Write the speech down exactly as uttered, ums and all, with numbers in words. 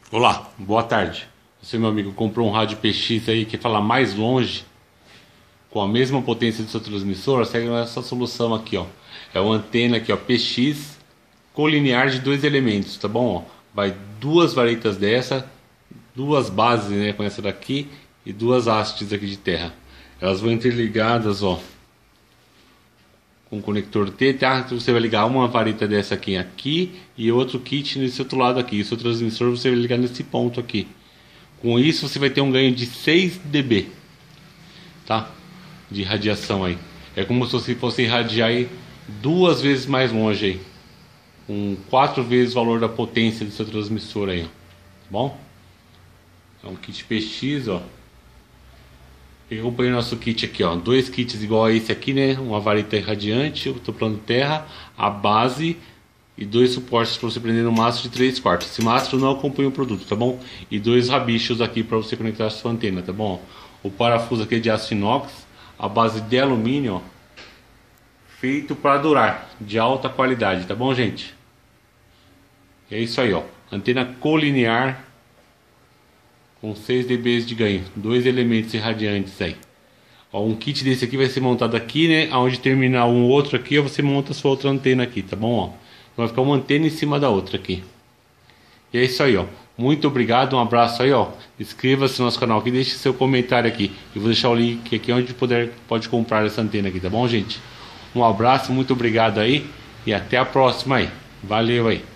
Olá, boa tarde. Você, meu amigo, comprou um rádio P X aí que fala mais longe, com a mesma potência do seu transmissor? Segue essa solução aqui, ó. É uma antena aqui, ó, P X colinear de dois elementos, tá bom? Ó, vai duas varetas dessa, duas bases, né, com essa daqui e duas hastes aqui de terra. Elas vão interligadas, ó, com o conector T, tá? Então você vai ligar uma vareta dessa aqui aqui e outro kit nesse outro lado aqui. O seu transmissor você vai ligar nesse ponto aqui. Com isso você vai ter um ganho de seis decibéis, tá? De radiação aí. É como se você fosse irradiar aí duas vezes mais longe aí, com quatro vezes o valor da potência do seu transmissor aí, ó. Tá bom? É um kit P X, ó. Eu comprei o nosso kit aqui, ó, dois kits igual a esse aqui, né? Uma vareta irradiante, outro plano de terra, a base e dois suportes para você prender no mastro de três quartos. Esse mastro não acompanha o produto, tá bom? E dois rabichos aqui para você conectar a sua antena, tá bom? O parafuso aqui é de aço inox, a base de alumínio, ó, feito para durar, de alta qualidade, tá bom, gente? É isso aí, ó, antena colinear com seis decibéis de ganho, dois elementos irradiantes aí. Ó, um kit desse aqui vai ser montado aqui, né? Aonde terminar um outro aqui, ó, você monta a sua outra antena aqui, tá bom? Ó, vai ficar uma antena em cima da outra aqui. E é isso aí, ó. Muito obrigado, um abraço aí, ó. Inscreva-se no nosso canal aqui, deixe seu comentário aqui. Eu vou deixar o link aqui onde puder, pode comprar essa antena aqui, tá bom, gente? Um abraço, muito obrigado aí e até a próxima aí. Valeu aí.